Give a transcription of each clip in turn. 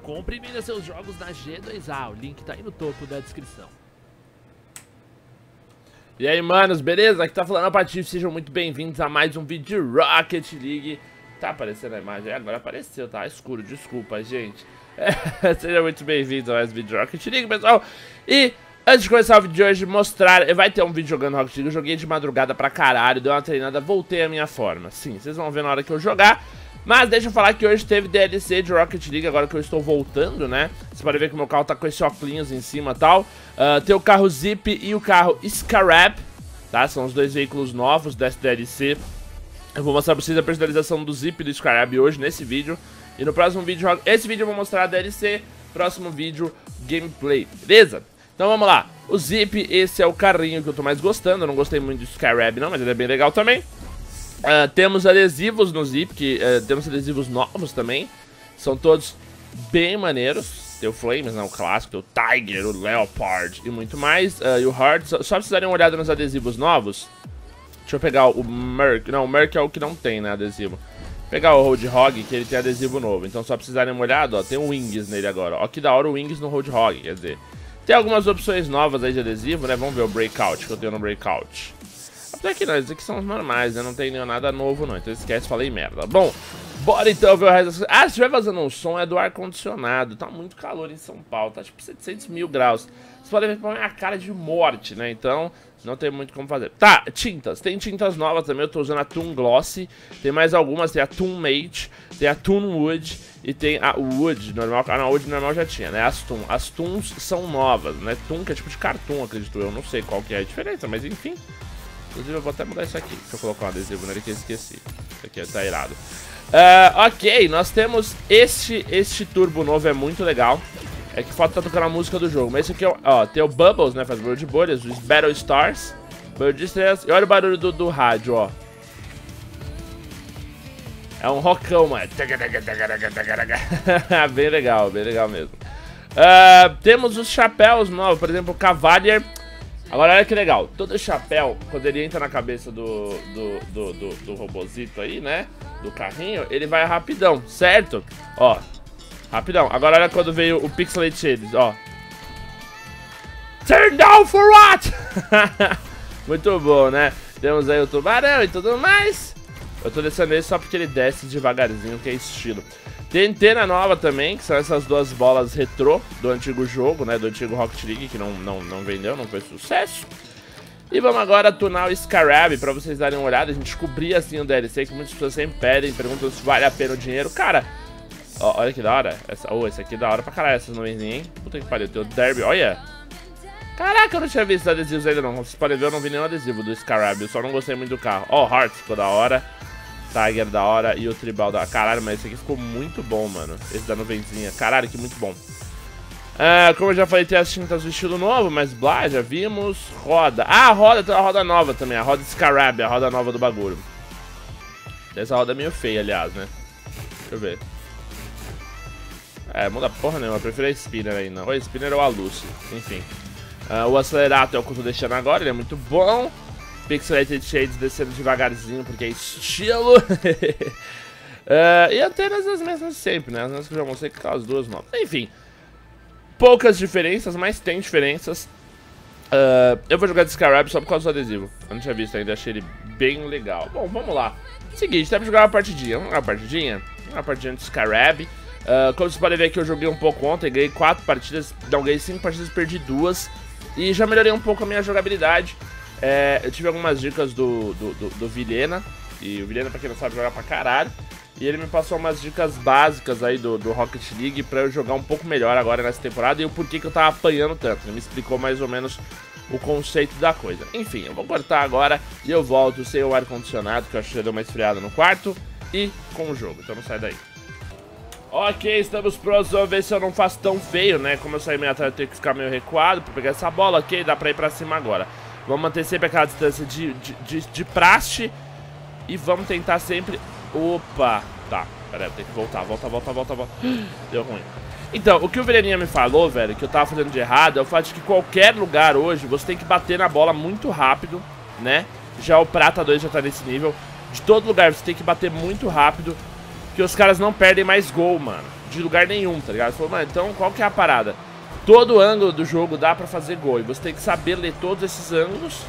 Compre e venda seus jogos na G2A, o link tá aí no topo da descrição. E aí, manos, beleza? Aqui tá falando a Patife, sejam muito bem-vindos a mais um vídeo de Rocket League. Tá aparecendo a imagem? Agora apareceu, tá escuro, desculpa, gente. Sejam muito bem-vindos a mais um vídeo de Rocket League, pessoal. E antes de começar o vídeo de hoje, mostrar... Vai ter um vídeo jogando Rocket League, eu joguei de madrugada pra caralho, dei uma treinada, voltei à minha forma. Sim, vocês vão ver na hora que eu jogar. Mas deixa eu falar que hoje teve DLC de Rocket League, agora que eu estou voltando, né? Você pode ver que o meu carro tá com esse óculos em cima e tal. Tem o carro Zip e o carro Scarab, tá? São os dois veículos novos dessa DLC. Eu vou mostrar pra vocês a personalização do Zip e do Scarab hoje, nesse vídeo. E no próximo vídeo, esse vídeo eu vou mostrar a DLC, próximo vídeo, gameplay, beleza? Então vamos lá. O Zip, esse é o carrinho que eu tô mais gostando. Eu não gostei muito do Scarab não, mas ele é bem legal também. Temos adesivos no Zip, temos adesivos novos também. São todos bem maneiros. Tem o Flames, né, o clássico, tem o Tiger, o Leopard e muito mais. E o Heart, só precisarem darem uma olhada nos adesivos novos. Deixa eu pegar o Merc. Não, o Merc é o que não tem, né, adesivo. Vou pegar o Roadhog, que ele tem adesivo novo. Então só precisarem uma olhada, ó, tem o Wings nele agora. Ó, que da hora o Wings no Roadhog, quer dizer. Tem algumas opções novas aí de adesivo, né, vamos ver o Breakout, que eu tenho no Breakout. Até que não, esses aqui são os normais, né? Não tem nada novo não, então esquece, falei merda. Bom, bora então ver o resto das coisas. Se estiver vazando um som é do ar-condicionado. Tá muito calor em São Paulo, tá tipo 700 mil graus. Vocês podem ver pra minha cara de morte, né? Então, não tem muito como fazer. Tá, tintas. Tem tintas novas também, eu tô usando a Toon Glossy. Tem mais algumas, tem a Toon Mate, tem a Toon Wood e tem a Wood normal. Ah, não, a Wood normal já tinha, né? As Toon. As Toons são novas, né? Toon que é tipo de cartoon, acredito eu. Não sei qual que é a diferença, mas enfim. Inclusive eu vou até mudar isso aqui. Deixa eu colocar um adesivo nele que eu esqueci. Isso aqui tá irado. Ok, nós temos este turbo novo, é muito legal. É que falta tá tocando a música do jogo. Mas esse aqui, ó, tem o Bubbles, né? Faz barulho de bolhas. Os Battle Stars. Barulho de estrelas. E olha o barulho do rádio, ó. É um rockão, mano. Bem legal mesmo. Temos os chapéus novos. Por exemplo, o Cavalier. Agora olha que legal, todo chapéu, quando ele entra na cabeça do robozito aí, né, do carrinho, ele vai rapidão, certo? Ó, rapidão. Agora olha quando veio o Pixelate Shades, ó. Turn down for what? Muito bom, né? Temos aí o tubarão e tudo mais. Eu tô descendo ele só porque ele desce devagarzinho, que é estilo. Tem antena nova também, que são essas duas bolas retrô do antigo jogo, né, do antigo Rocket League, que não vendeu, não foi sucesso. E vamos agora tunar o Scarab, pra vocês darem uma olhada, a gente cobria assim o DLC, que muitas pessoas sempre pedem, perguntam se vale a pena o dinheiro. Cara, ó, olha que da hora, esse aqui é da hora pra caralho, essas nuvenzinhas, hein? Puta que pariu, tem o Derby, olha. Caraca, eu não tinha visto adesivos ainda não, vocês podem ver, eu não vi nenhum adesivo do Scarab, eu só não gostei muito do carro. Ó, o Heart ficou da hora. Tiger da hora e o Tribal da hora. Caralho, mas esse aqui ficou muito bom, mano. Esse da nuvenzinha. Caralho, que muito bom. Como eu já falei, tem as tintas do estilo novo, mas blá, já vimos. Roda. Ah, a roda, tem uma roda nova também. A roda Scarab, a roda nova do bagulho. Essa roda é meio feia, aliás, né? Deixa eu ver. Muda porra nenhuma. Eu prefiro a Spinner ainda. Ou a Spinner ou a Lucy. Enfim. O Acelerato é o que eu tô deixando agora. Ele é muito bom. Pixelated Shades descendo devagarzinho, porque é estilo. E antenas as mesmas sempre, né? As mesmas que eu já mostrei com as duas novas. Enfim, poucas diferenças, mas tem diferenças. Eu vou jogar de Scarab só por causa do adesivo. Eu não tinha visto ainda, achei ele bem legal. Bom, vamos lá. Seguinte, dá pra jogar uma partidinha. Vamos jogar uma partidinha? Uma partidinha de Scarab. Como vocês podem ver aqui, eu joguei um pouco ontem. Ganhei 4 partidas. Não, ganhei 5 partidas, perdi 2. E já melhorei um pouco a minha jogabilidade. Eu tive algumas dicas do Vilhena. E o Vilhena, pra quem não sabe, joga pra caralho. E ele me passou umas dicas básicas aí do Rocket League pra eu jogar um pouco melhor agora nessa temporada. E o porquê que eu tava apanhando tanto. Ele me explicou mais ou menos o conceito da coisa. Enfim, eu vou cortar agora e eu volto sem o ar-condicionado, que eu acho que já deu uma esfriada no quarto. E com o jogo, então não sai daí. Ok, estamos prontos, vamos ver se eu não faço tão feio, né? Como eu saí meio atrás, eu tenho que ficar meio recuado pra pegar essa bola, ok? Dá pra ir pra cima agora. Vamos manter sempre aquela distância de praxe. E vamos tentar sempre... Opa! Tá, pera aí, tem que voltar, volta. Deu ruim. Então, o que o Vereninha me falou, velho, que eu tava fazendo de errado, é o fato de que qualquer lugar hoje, você tem que bater na bola muito rápido, né? Já o Prata 2 já tá nesse nível. De todo lugar, você tem que bater muito rápido. que os caras não perdem mais gol, mano. De lugar nenhum, tá ligado? Falou, mano, então qual que é a parada? Todo ângulo do jogo dá pra fazer gol. E você tem que saber ler todos esses ângulos.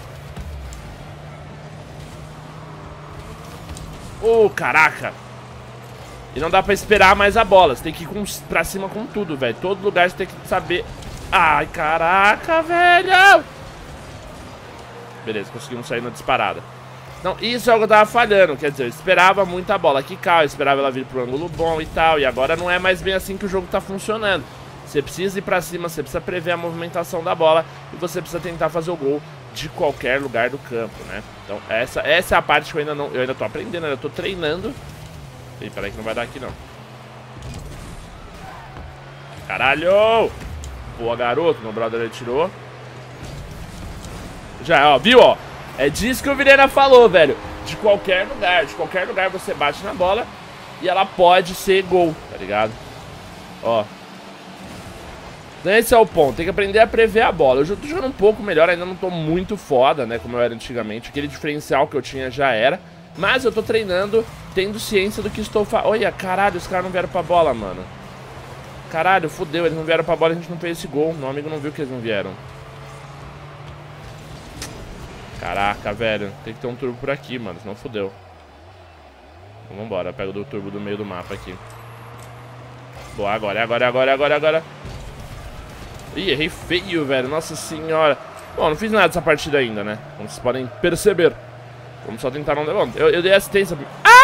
Caraca! E não dá pra esperar mais a bola. Você tem que ir pra cima com tudo, velho. Todo lugar você tem que saber... Ai, caraca, velho! Beleza, conseguimos sair na disparada. Não, isso é o que eu tava falhando. Quer dizer, eu esperava muita bola quicar, eu esperava ela vir pro ângulo bom e tal. E agora não é mais bem assim que o jogo tá funcionando. Você precisa ir pra cima, você precisa prever a movimentação da bola. E você precisa tentar fazer o gol de qualquer lugar do campo, né? Então essa é a parte que eu ainda tô aprendendo, eu ainda tô treinando. Ih, peraí que não vai dar aqui não. Caralho! Boa, garoto, meu brother ele tirou. Já, ó, viu, ó? É disso que o Vireira falou, velho. De qualquer lugar você bate na bola e ela pode ser gol, tá ligado? Ó. Esse é o ponto, tem que aprender a prever a bola. Eu tô jogando um pouco melhor, ainda não tô muito foda, né, como eu era antigamente. Aquele diferencial que eu tinha já era. Mas eu tô treinando, tendo ciência do que estou fazendo. Olha, caralho, os caras não vieram pra bola, mano. Caralho, fodeu, eles não vieram pra bola e a gente não fez esse gol. Meu amigo não viu que eles não vieram. Caraca, velho, tem que ter um turbo por aqui, mano, senão fodeu. Então, vambora, pega o turbo do meio do mapa aqui. Boa, agora. Ih, errei feio, velho, nossa senhora. Bom, não fiz nada dessa partida ainda, né? Como vocês podem perceber. Vamos só tentar não... Bom, eu dei assistência...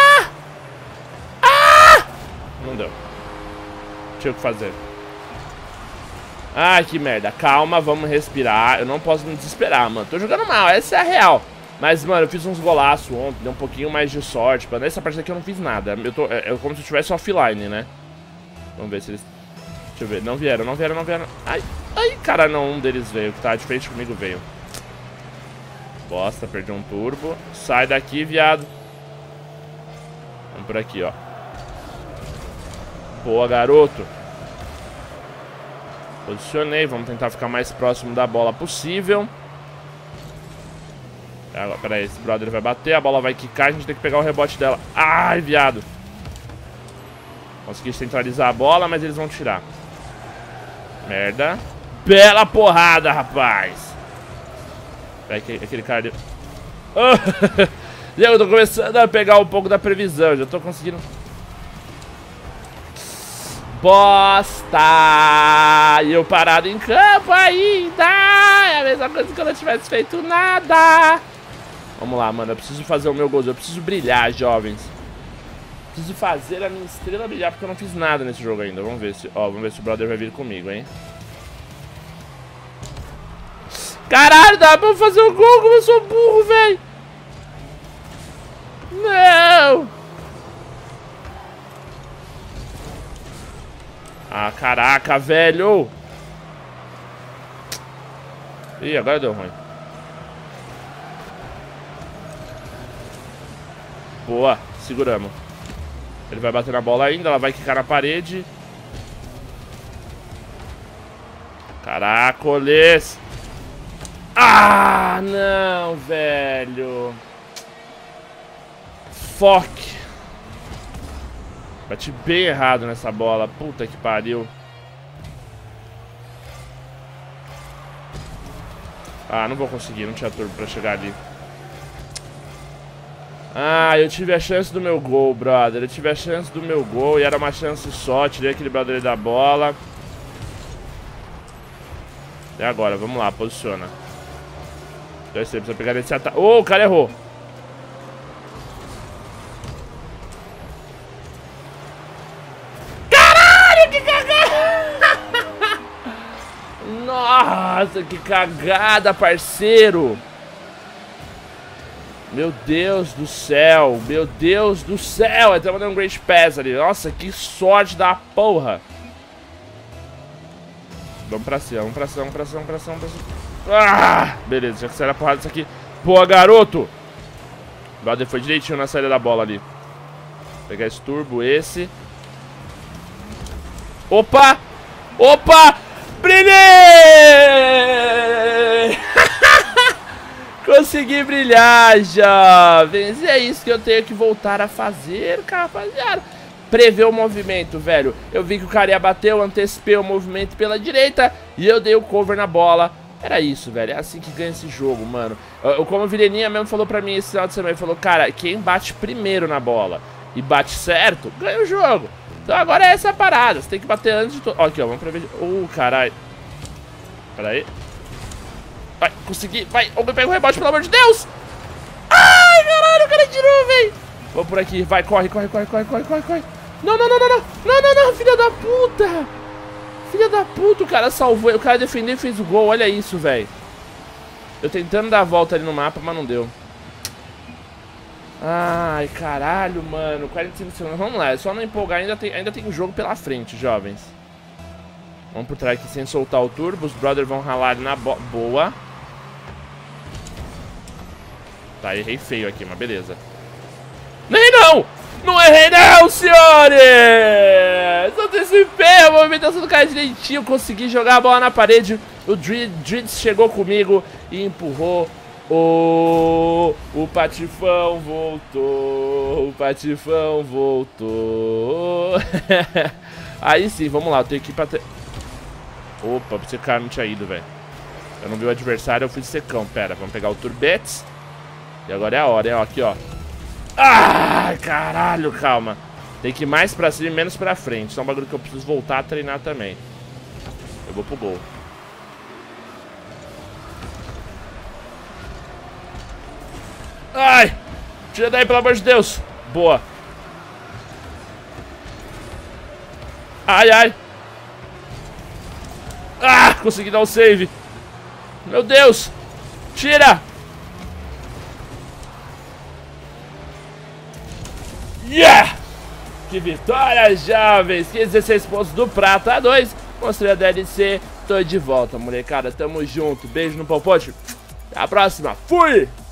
Não deu. Tinha o que fazer. Ai, que merda. Calma, vamos respirar. Eu não posso me desesperar, mano. Tô jogando mal, essa é a real. Mas, mano, eu fiz uns golaços ontem. Deu um pouquinho mais de sorte. Pra nessa partida aqui eu não fiz nada. É como se eu estivesse offline, né? Vamos ver se eles... Deixa eu ver. Não vieram. Ai, cara, não. Um deles veio. Que tá de frente comigo veio. Bosta, perdi um turbo. Sai daqui, viado. Vamos por aqui, ó. Boa, garoto. Posicionei, vamos tentar ficar mais próximo da bola possível. Agora, pera aí, esse brother vai bater, a bola vai quicar, a gente tem que pegar o rebote dela. Ai, viado. Consegui centralizar a bola, mas eles vão tirar. Merda. Bela porrada, rapaz. Peraí, aquele cara ali. Eu tô começando a pegar um pouco da previsão, já tô conseguindo... Bosta! E eu parado em campo ainda! É a mesma coisa que eu não tivesse feito nada! Vamos lá, mano. Eu preciso fazer o meu gol. Eu preciso brilhar, jovens. Preciso fazer a minha estrela brilhar, porque eu não fiz nada nesse jogo ainda. Vamos ver se... Ó, vamos ver se o brother vai vir comigo, hein? Caralho, dá pra fazer o gol como eu sou burro, velho! Não! Ah, caraca, velho! Ih, agora deu ruim. Boa, seguramos. Ele vai bater na bola ainda, ela vai quicar na parede. Caracoles! Ah, não, velho! Fuck! Bati bem errado nessa bola. Puta que pariu. Ah, não vou conseguir. Não tinha turbo pra chegar ali. Ah, eu tive a chance do meu gol, brother. Eu tive a chance do meu gol. E era uma chance só. Tirei aquele brother da bola. E agora? Vamos lá. Posiciona. Precisa pegar esse ataque. Oh, o cara errou. Nossa, que cagada, parceiro. Meu Deus do céu. Meu Deus do céu. Até mandando um Great Pass ali. Nossa, que sorte da porra. Vamos pra cima, vamos pra cima, vamos pra cima, vamos pra cima, vamos pra cima. Ah, beleza, já que saiu a porrada disso aqui. Boa, garoto. O brother foi direitinho na saída da bola ali. Vou pegar esse turbo, esse. Opa! Opa! Brilhei! Consegui brilhar, jovens. E é isso que eu tenho que voltar a fazer, rapaziada. prever o movimento, velho. Eu vi que o cara ia bater, eu antecipei o movimento pela direita e eu dei o cover na bola. Era isso, velho. É assim que ganha esse jogo, mano. Como o Vireninha mesmo falou pra mim esse final de semana, ele falou, cara, quem bate primeiro na bola e bate certo, ganha o jogo. Então agora é essa parada. Você tem que bater antes de todo. Ó, aqui, ó. Vamos prever. Caralho. Pera aí. Vai, consegui. Vai. Alguém pega o rebote, pelo amor de Deus. Ai, caralho, o cara tirou, velho. Vamos por aqui. Vai, corre, corre, corre, corre, corre, corre, corre. Não, não, não, não, não. Não, não, não, filha da puta. Filha da puta, o cara salvou. O cara defendeu e fez o gol. Olha isso, velho. Eu tentando dar a volta ali no mapa, mas não deu. Ai, caralho, mano. 45 segundos. Vamos lá, é só não empolgar. Ainda tem um jogo pela frente, jovens. Vamos por trás aqui sem soltar o turbo. Os brothers vão ralar ali na boa. Tá, errei feio aqui, mas beleza. Nem não! Não errei não, senhores! Só antecipei a movimentação do cara direitinho. Consegui jogar a bola na parede. O Dritz chegou comigo e empurrou. O Patifão voltou. O Patifão voltou. Aí sim, vamos lá. Eu tenho que ir pra... Opa, esse cara não tinha ido, velho. Eu não vi o adversário, eu fui secão. Pera, vamos pegar o Turbetes. E agora é a hora, hein? Aqui, ó. Ai, caralho, calma. Tem que ir mais pra cima e menos pra frente. Isso é um bagulho que eu preciso voltar a treinar também. Eu vou pro gol. Ai! Tira daí, pelo amor de Deus! Boa! Ai, ai! Ah! Consegui dar o save! Meu Deus! Tira! Yeah! Que vitória, jovens! 16 pontos do prata a 2. Mostrei a DLC. Tô de volta, molecada. Tamo junto. Beijo no popote. Até a próxima. Fui!